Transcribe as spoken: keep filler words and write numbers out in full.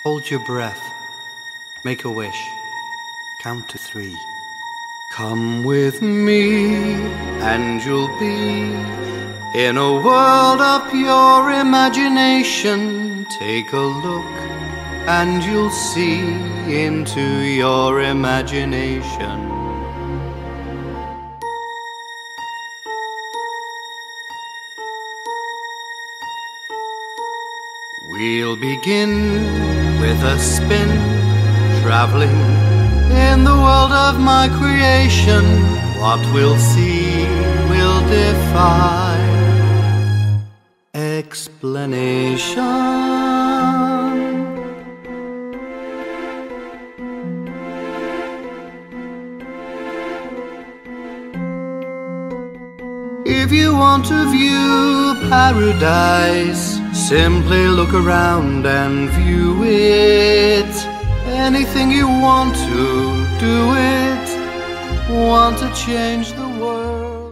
Hold your breath. Make a wish. Count to three. Come with me, and you'll be in a world of pure imagination. Take a look, and you'll see into your imagination. We'll begin with a spin, traveling in the world of my creation. What we'll see will defy explanation. If you want to view paradise, simply look around and view it. Anything you want to, do it. Want to change the world?